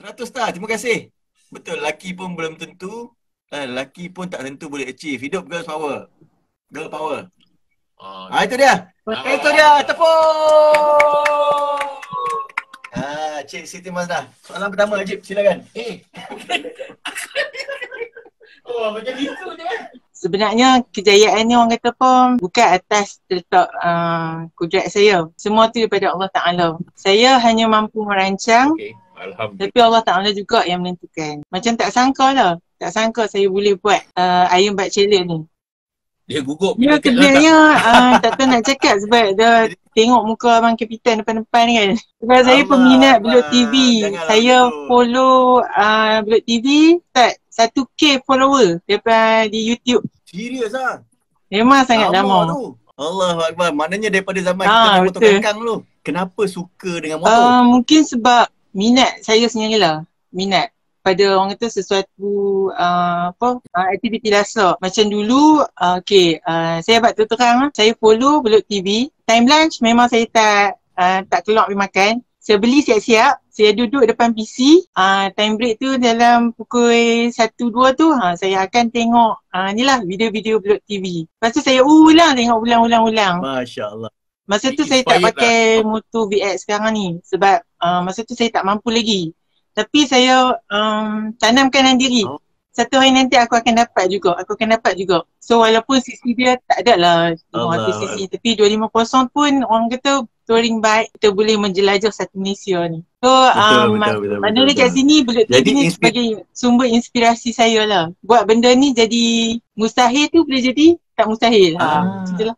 100 star, terima kasih. Betul, lelaki pun belum tentu, lelaki pun tak tentu boleh achieve. Hidup girl power. Girl power. Itu dia. Itu dia, tepuk. Cik Siti Mazdah. Soalan pertama, Ajib, silakan. Macam gitu je. Sebenarnya kejayaan ni orang kata pun bukan atas terletak kudrat saya. Semua tu daripada Allah Ta'ala. Saya hanya mampu merancang, tapi Allah Ta'ala juga yang menentukan. Macam tak sangka lah. Tak sangka saya boleh buat Ayam Bat Challenge ni. Dia gugup. Ya sebenarnya tak tahu nak cakap sebab dah tengok muka Abang Kapitan depan-depan kan. Sebab saya peminat Belut TV. Saya follow Belut TV start 1K follower daripada di YouTube. Serius lah? Memang sangat lama. Allahuakbar. Maknanya daripada zaman kita main motor kangkang dulu. Kenapa suka dengan motor? Mungkin sebab minat saya sendirilah. Minat pada orang kata sesuatu aktiviti dasar. Macam dulu, saya buat terang, saya follow Belut TV. Time lunch memang saya tak keluar pergi makan. Saya beli siap-siap, saya duduk depan PC, time break tu dalam pukul 1-2 tu, saya akan tengok ni lah video-video Belut TV. Lepas tu saya ulang, tengok ulang-ulang. Masya Allah. Masa tu saya tak pakai motor VX sekarang ni sebab masa tu saya tak mampu lagi. Tapi saya tanamkan dalam diri. Satu hari nanti aku akan dapat juga. So walaupun sisi dia tak ada lah 500 cc. Tapi 250 pun orang kata touring bike kita boleh menjelajah satu Malaysia ni. So maknanya kat sini Belut TV ni sebagai sumber inspirasi saya lah. Buat benda ni jadi mustahil tu boleh jadi tak mustahil. Macam tu lah.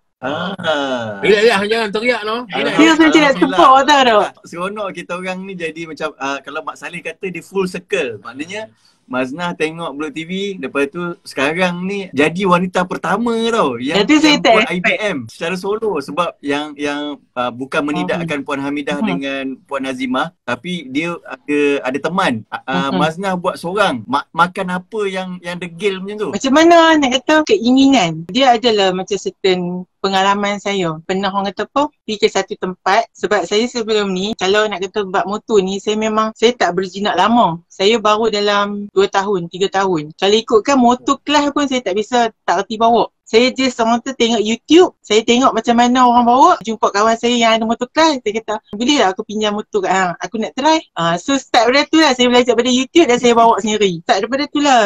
Jangan teriak no. Dia macam nak tepuk tau. Seronok kita orang ni jadi macam kalau Mak Saleh kata dia full circle. Maknanya Maznah tengok Belut TV, lepas tu sekarang ni jadi wanita pertama tau yang buat IBM secara solo. Sebab yang bukan menidakkan Puan Hamidah dengan Puan Nazimah, tapi dia ada teman. Maznah buat seorang. Makan apa yang degil macam tu? Macam mana nak kata keinginan. Dia adalah macam certain pengalaman saya. Pernah orang kata apa, pergi ke satu tempat. Sebab saya sebelum ni, kalau nak kata buat motor ni, saya tak berjinak lama. Saya baru dalam 2 tahun, 3 tahun. Kalau ikutkan motor kelas pun saya tak reti bawa. Saya just orang tu tengok YouTube, saya tengok macam mana orang bawa, jumpa kawan saya yang ada motor kelas, saya kata, boleh tak aku pinjam motor kat hang? Aku nak try. So start daripada tu lah, saya belajar pada YouTube dan saya bawa sendiri. Start daripada tu lah,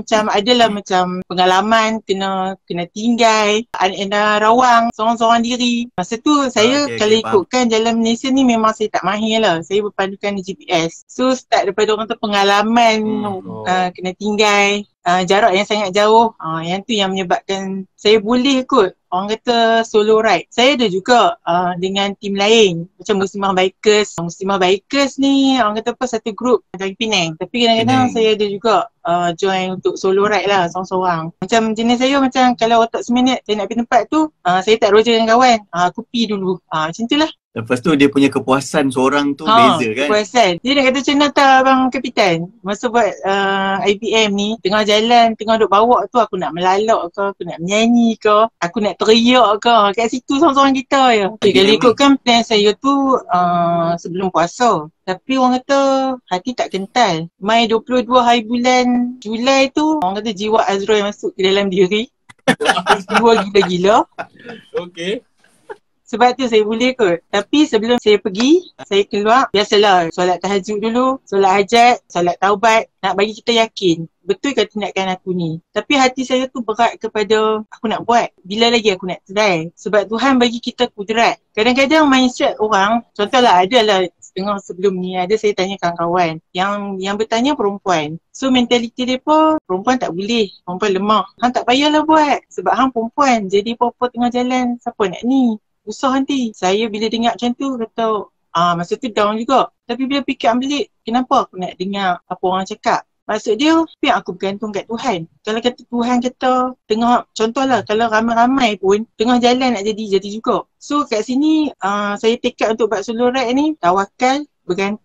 macam pengalaman, kena tinggal, ada rawang, seorang-seorang diri. Masa tu saya kalau ikutkan jalan Malaysia ni memang saya tak mahir lah. Saya berpandukan GPS. So start daripada orang tu pengalaman, kena tinggal. Jarak yang sangat jauh, yang tu yang menyebabkan saya boleh kot orang kata solo ride. Saya ada juga dengan tim lain macam Muslimah Bikers. Muslimah Bikers ni orang kata apa, satu grup dari Penang. Tapi kadang-kadang saya ada juga join untuk solo ride lah seorang-seorang. Macam jenis saya macam kalau otak seminit saya nak pergi tempat tu, saya tak roja dengan kawan, aku pergi dulu. Macam tu lah. Lepas tu dia punya kepuasan seorang tu beza kan? Kepuasan. Dia nak kata macam mana tak Abang Kapitan? Masa buat IBM ni, tengah jalan, tengah duk bawa tu aku nak melalak ke, aku nak menyanyi ke, aku nak teriak ke. Kat situ seorang-seorang kita je. Kalau ikutkan plan saya tu sebelum puasa. Tapi orang kata hati tak kental. Mai 22 hari bulan Julai tu, orang kata jiwa Azroy masuk ke dalam diri. Jiwa gila-gila. Okay. Sebab tu saya boleh kot. Tapi sebelum saya pergi, saya keluar, biasalah solat tahajud dulu, solat hajat, solat taubat. Nak bagi kita yakin, betul ke tindakan aku ni? Tapi hati saya tu berat kepada aku nak buat. Bila lagi aku nak try? Sebab Tuhan bagi kita kudrat. Kadang-kadang mindset orang, contohlah adalah setengah sebelum ni, ada saya tanya kawan-kawan yang bertanya perempuan. So mentaliti dia pun, perempuan tak boleh, perempuan lemah. Hang tak payahlah buat. Sebab hang perempuan, jadi apa-apa tengah jalan, siapa nak ni? Usah nanti. Saya bila dengar macam tu kata masa tu down juga. Tapi bila fikir balik, kenapa aku nak dengar apa orang cakap? Maksud dia, biar aku bergantung kat Tuhan. Kalau kata Tuhan kata tengah, contohlah kalau ramai-ramai pun tengah jalan nak jadi juga. So kat sini saya tekad untuk buat solo ride ni, tawakal, bergantung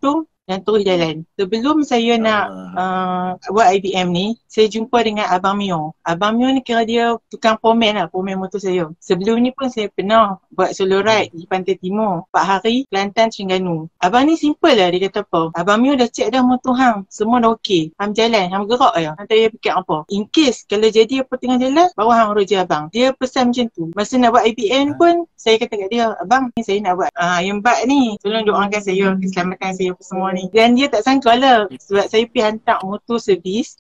dan terus jalan. Sebelum saya nak buat IBM ni, saya jumpa dengan Abang Mio. Abang Mio ni kira dia tukang pomen lah, pomen motor saya. Sebelum ni pun saya pernah buat solo ride di Pantai Timur, 4 hari, Kelantan, Terengganu. Abang ni simple lah, dia kata apa, Abang Mio dah check dah motor hang, semua dah okey. Hang jalan, hang gerak je. Hang tak payah fikir apa. In case kalau jadi apa tengah jalan, bawa hang roja abang. Dia pesan macam tu. Masa nak buat IBM pun, saya kata kat dia, abang ni saya nak buat Iron-Bike ni, tolong doakan saya keselamatan saya apa semua ni. Dan dia tak sangka lah, sebab saya pergi hantar motor servis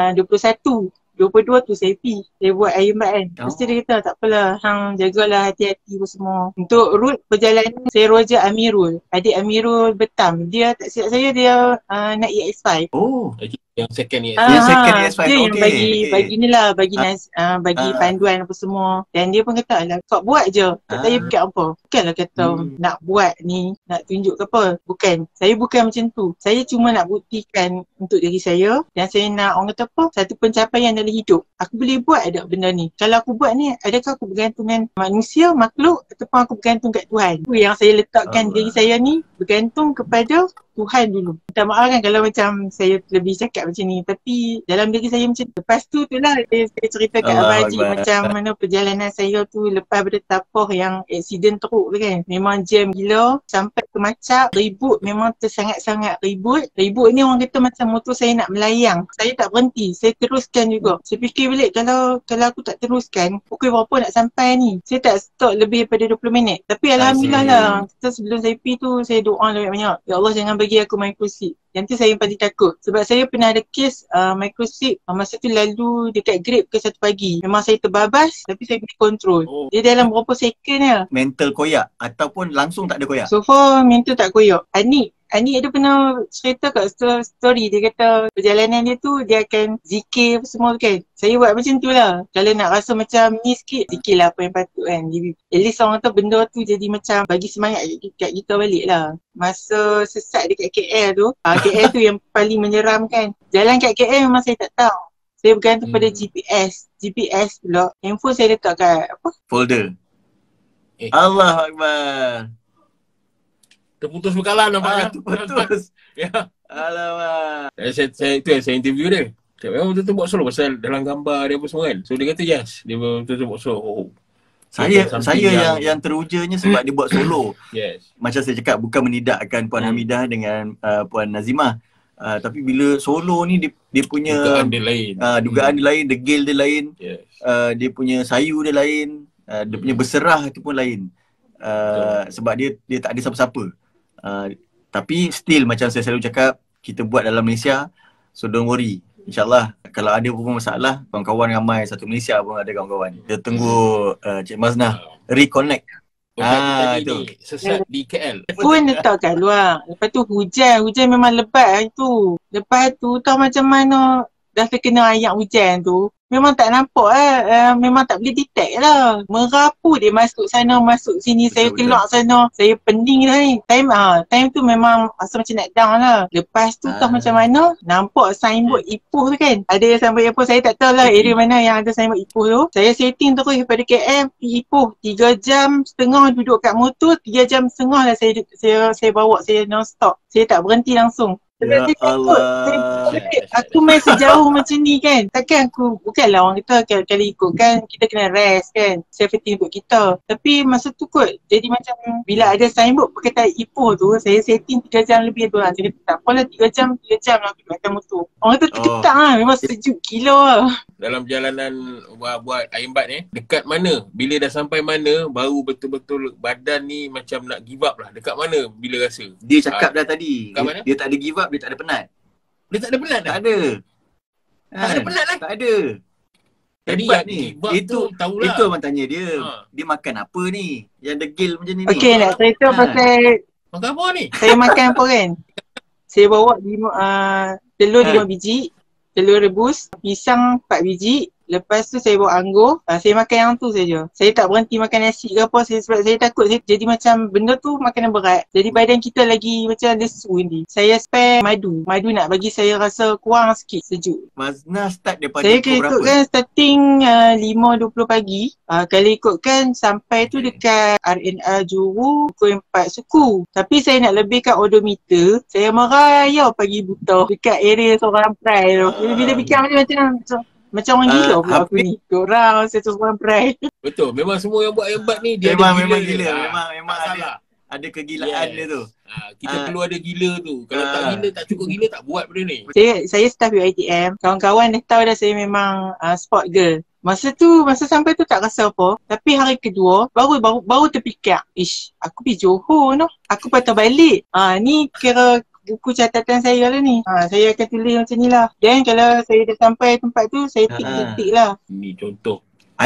21, 22 tu saya pergi, saya buat Iron-Bike kan. Mesti dia kata tak apalah, hang jagalah hati-hati apa semua. Untuk route perjalanan, saya roja Amirul, adik Amirul Betam. Dia tak silap saya, dia nak EX5. Yang second ni. Yang second EX5. Dia yang bagi ni lah, bagi panduan apa semua. Dan dia pun kata, alah kau buat je, tak payah fikir apa. Bukanlah kata nak buat ni, nak tunjuk ke apa. Bukan, saya bukan macam tu. Saya cuma nak buktikan untuk diri saya, dan saya nak, orang kata apa, satu pencapaian dalam hidup. Aku boleh buat ada benda ni. Kalau aku buat ni, adakah aku bergantung dengan manusia, makhluk, ataupun aku bergantung kat Tuhan. Itu yang saya letakkan diri saya ni, bergantung kepada Tuhan dulu. Minta maaf kan kalau macam saya lebih cakap macam ni, tapi dalam diri saya macam tu. Lepas tu lah saya cerita kat Abang Haji macam mana perjalanan saya tu lepas pada Tapah yang aksiden teruk tu kan. Memang jam gila, sampai ke Macak, ribut, memang tersangat-sangat ribut. Ribut ni orang kata macam motor saya nak melayang. Saya tak berhenti, saya teruskan juga. Saya fikir balik, kalau aku tak teruskan, pukul berapa nak sampai ni? Saya tak stop lebih daripada 20 minit. Tapi Alhamdulillah lah, sebelum saya pergi tu, saya doa banyak-banyak. Ya Allah jangan bagi aku microchip. Yang tu saya yang paling takut. Sebab saya pernah ada kes microchip. Masa tu lalu dekat Grab ke 1 pagi. Memang saya terbabas tapi saya boleh kontrol. Dia dalam berapa second je. Mental koyak ataupun langsung tak ada koyak? So far mental tak koyak. Anik dia pernah cerita kat story. Dia kata perjalanan dia tu dia akan zikir apa semua kan. Saya buat macam tu lah. Kalau nak rasa macam ni sikit, zikir lah apa yang patut kan. At least orang kata benda tu jadi macam bagi semangat kat kita balik lah. Masa sesat dekat KL tu, KL tu yang paling menyeramkan. Jalan kat KL memang saya tak tahu. Saya bergantung pada GPS pula. Handphone saya letak kat apa? Folder. Allah Akbar. Terputus bekalan nampak terputus. Ya. Alamak. Saya interview dia. Dia memang betul-betul buat solo pasal dalam gambar dia apa semua kan. So dia kata yes, dia betul-betul buat solo. Saya yang terujanya sebab dia buat solo. Yes. Macam saya cakap, bukan menidakkan Puan Hamidah dengan Puan Nazimah. Tapi bila solo ni dia punya dugaan dia lain. Dugaan dia lain, degil dia lain. Yes. Dia punya sayu dia lain, dia punya berserah tu pun lain. Sebab dia tak ada siapa-siapa. Tapi still macam saya selalu cakap, kita buat dalam Malaysia, so don't worry. InsyaAllah kalau ada apa-apa masalah, kawan-kawan ramai satu Malaysia pun ada kawan-kawan. Kita tunggu Cik Maznah reconnect. Itu sesat di KL. Pun letak kat luar. Lepas tu hujan memang lebat tu. Lepas tu tahu macam mana dah terkena ayat hujan tu. Memang tak nampak memang tak boleh detect lah. Merapu dia masuk sana, masuk sini, saya keluar sana. Saya pening dah ni. Time tu memang rasa macam nak down lah. Lepas tu tahu macam mana, nampak signboard Ipoh tu kan. Ada signboard Ipoh, saya tak tahu lah area mana yang ada signboard Ipoh tu. Saya setting terus daripada KM pergi Ipoh. 3 jam setengah duduk kat motor, 3 jam setengah lah saya bawa, saya non-stop. Saya tak berhenti langsung. Ya Allah. Aku main sejauh macam ni kan. Takkan aku, bukanlah orang kata kalau ikut kan kita kena rest kan, safety untuk kita. Tapi masa tu kot jadi macam bila ada signboard berkata Ipoh tu, saya setting 3 jam lebih tu lah. Saya kata tak apalah 3 jam lah aku makan motor. Orang tu terketak lah, memang sejuk gila lah. Dalam perjalanan buat Iron-Bike ni, dekat mana? Bila dah sampai mana baru betul-betul badan ni macam nak give up lah? Dekat mana bila rasa? Dia cakap dah tadi, dia tak ada give up, dia tak ada penat. Dia tak ada penat dah? Tak ada. Tak ada penat lah? Tak ada. Jadi Hebat ni. Itu tahulah. Itu abang tanya dia. Dia makan apa ni? Yang degil macam ni. Okey, nak cerita pasal makan apa ni? Saya makan apa kan? Saya bawa telur 5 biji, telur rebus, pisang 4 biji, Lepas tu saya bawa anggur, saya makan yang tu saja. Saya tak berhenti makan nasi ke apa, sebab saya takut saya jadi macam benda tu makanan berat. Jadi badan kita lagi macam lesu ni. Saya spare madu. Madu nak bagi saya rasa kurang sikit sejuk. Mazna start daripada Saya pukul berapa? ikutkan starting 5.20 pagi. Kalau ikutkan sampai tu dekat RNR Juru pukul 4 suku. Tapi saya nak lebihkan odometer. Saya merayau pagi buta dekat area seorang prai tu. Bila fikir macam orang gila pula aku ni. Korang saya seorang prai. Betul. Memang semua yang buat Aimbat ni dia memang ada gila. dia. Memang ada kegilaan dia tu. Kita perlu ada gila tu. Kalau tak gila, tak cukup gila, tak buat benda ni. Saya staff UiTM. Kawan-kawan dah tahu dah saya memang sport girl. Masa sampai tu tak rasa apa. Tapi hari kedua baru terfikir, aku pergi Johor noh. Aku patut balik. Ni kira buku catatan saya lah ni. Saya akan tulis macam ni lah. Dan kalau saya dah sampai tempat tu, saya tik lah. Ni contoh.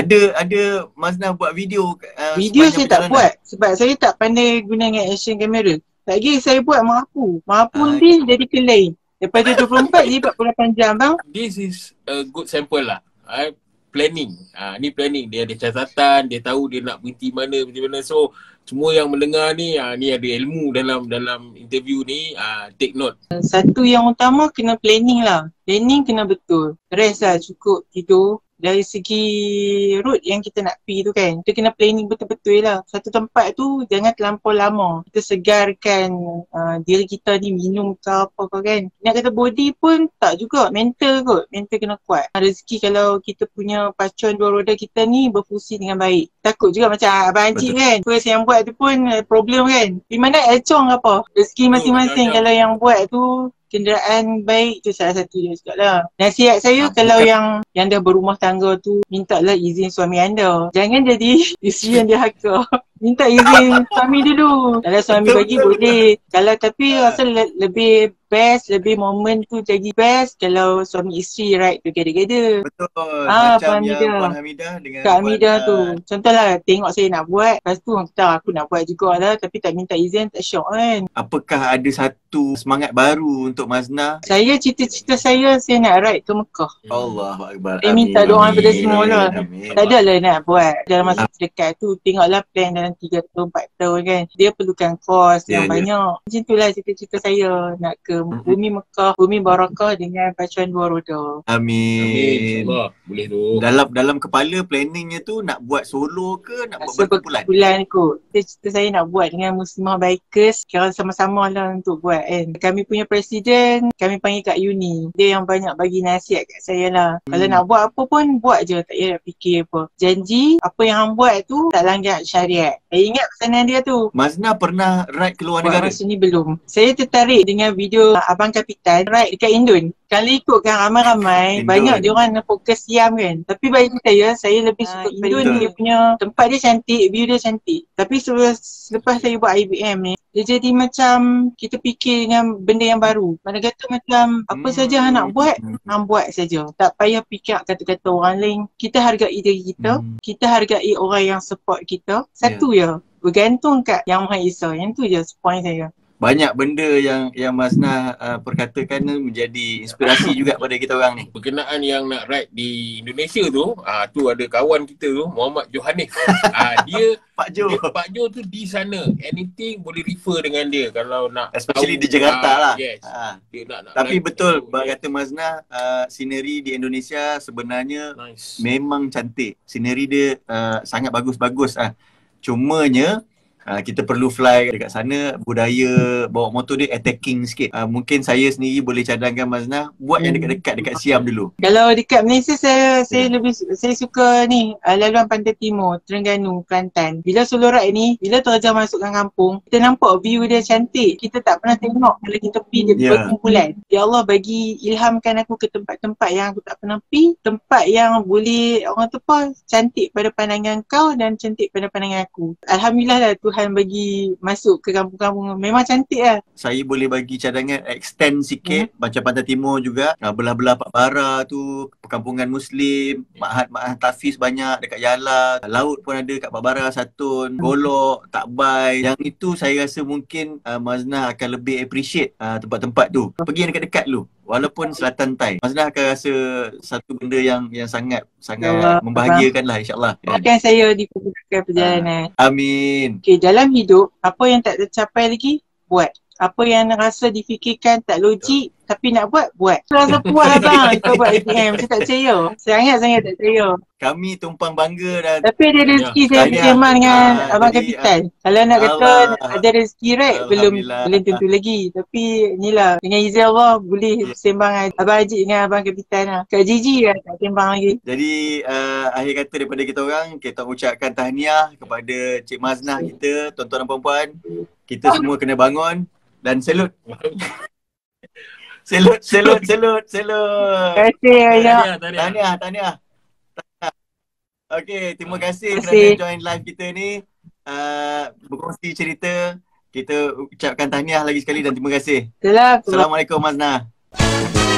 Ada Mazna buat video video saya tak buat sebab saya tak pandai guna dengan action camera. Lagi saya buat mahapu ni jadi kelai. Daripada 24 jadi 48 jam bang. This is a good sample lah. Planning. Ni planning. Dia ada catatan, dia tahu dia nak berhenti mana. So semua yang mendengar ni ni ada ilmu dalam interview ni, take note. Satu yang utama kena planning lah. Planning kena betul. Rest lah, cukup tidur. Dari segi route yang kita nak pergi tu kan, kita kena planning betul-betul lah. Satu tempat tu jangan terlampau lama. Kita segarkan diri kita ni, minum ke apa ke kan. Nak kata body pun tak juga, mental kot. Mental kena kuat. Rezeki kalau kita punya pacuan dua roda kita ni berfungsi dengan baik. Takut juga macam Abang Haji kan. First yang buat tu pun problem kan. Di mana Elcong apa. Rezeki masing-masing. Kalau yang buat tu kenderaan baik tu salah satu dia juga lah. Nasihat saya kalau yang dah berumah tangga tu, mintalah izin suami anda. Jangan jadi isteri yang dihaka. Minta izin suami dulu. Kalau suami bagi boleh. Kalau tapi rasa lebih best, lebih moment tu jadi best kalau suami isteri ride together. Betul. Macam yang Hamidah. Puan Hamidah dengan Kak Hamidah tu. Contohlah tengok saya nak buat, lepas tu aku nak buat jugalah tapi tak minta izin, tak syok kan. Apakah ada satu semangat baru untuk Mazna? Saya cita-cita saya nak ride ke Mekah. Allahuakbar. Saya minta doa daripada semua lah. Amin. Tak adalah nak buat dalam masa terdekat tu. Tengoklah plan dalam 3 tahun, 4 tahun kan. Dia perlukan kos yang banyak. Macam itulah cita-cita saya. Nak ke bumi Mekah, bumi Barakah dengan pacuan dua roda. Amin. InsyaAllah. Boleh tu. Dalam kepala planningnya tu nak buat solo ke nak buat berkumpulan? Berkumpulan kot. Cita-cita saya nak buat dengan Muslimah Bikers. Kira sama-sama lah untuk buat kan. Kami punya presiden, kami panggil Kak Yuni. Dia yang banyak bagi nasihat kat saya lah. Kalau nak buat apa pun, buat je. Tak payah nak fikir apa. Janji, apa yang hang buat tu tak langgar syariat. Saya ingat pesanan dia tu. Mazna pernah ride keluar negara? Masa ni belum. Saya tertarik dengan video Abang Kapitan ride dekat Indon. Kalau ikutkan ramai-ramai, banyak dia orang fokus Siam kan. Tapi bagi saya lebih suka Indon. Dia punya tempat dia cantik, view dia cantik. Tapi selepas saya buat IBM ni, dia jadi macam kita fikir dengan benda yang baru. Mana kata macam apa saja hang nak buat, hang buat saja. Tak payah fikir kata-kata orang lain. Kita hargai diri kita, kita hargai orang yang support kita. Satu je, bergantung kat Yang Maha Esa. Yang tu je point saya. Banyak benda yang Mazna perkatakan menjadi inspirasi juga pada kita orang ni. Berkenaan yang nak ride di Indonesia tu, tu ada kawan kita tu, Muhammad Johanif. Dia Pak Jo. Pak Jo tu di sana. Anything boleh refer dengan dia kalau nak especially tahu, di Jakarta lah. Yes. Dia nak tapi betul, kata Mazna, scenery di Indonesia sebenarnya memang cantik. Scenery dia sangat bagus-bagus. Cumanya kita perlu fly dekat sana, budaya bawa motor dia attacking sikit. Mungkin saya sendiri boleh cadangkan Mazna buat yang dekat-dekat dekat Siam dulu. Kalau dekat Malaysia saya suka ni laluan Pantai Timur, Terengganu, Kelantan. Bila solo ride ni, bila terjah masukkan kampung, kita nampak view dia cantik. Kita tak pernah tengok kalau kita pergi berkumpulan. Ya Allah bagi ilhamkan aku ke tempat-tempat yang aku tak pernah pergi, tempat yang boleh orang tu apa cantik pada pandangan kau dan cantik pada pandangan aku. Alhamdulillah lah Tuhan bagi masuk ke kampung-kampung. Memang cantik lah. Saya boleh bagi cadangan extend sikit macam Pantai Timur juga. Belah-belah Pak Bara tu, perkampungan Muslim, Ma'had Tafiz banyak dekat Yala. Laut pun ada kat Pak Bara, Satun, Golok, Takbai. Yang itu saya rasa mungkin Mazna akan lebih appreciate tempat-tempat tu. Pergi yang dekat-dekat dulu. walaupun Selatan Thai. Maznah akan rasa satu benda yang sangat Allah, membahagiakan lah, insyaAllah. Doakan saya dipermudahkan perjalanan. Amin. Okay, dalam hidup, apa yang tak tercapai lagi, buat. Apa yang rasa difikirkan tak logik tapi nak buat. Rasa puas abang kau buat ATM. Saya tak percaya. Sangat-sangat tak percaya. Kami tumpang bangga dan Tapi ada rezeki saya bersembang dengan Abang Kapitan. Kalau nak kata ada rezeki belum tentu lagi. Tapi inilah dengan izin Allah boleh bersembang Abang Haji dengan Abang Kapitan lah. Kak Gigi lah tak sembang lagi. Jadi akhir kata daripada kita orang, kita ucapkan tahniah kepada Cik Maznah kita, tuan-tuan dan puan-puan. Kita semua kena bangun dan selut. Selut. Terima kasih banyak. Tahniah. Okay, terima kasih kerana join live kita ni. Berkongsi cerita. Kita ucapkan tahniah lagi sekali dan terima kasih. Assalamualaikum Maznah.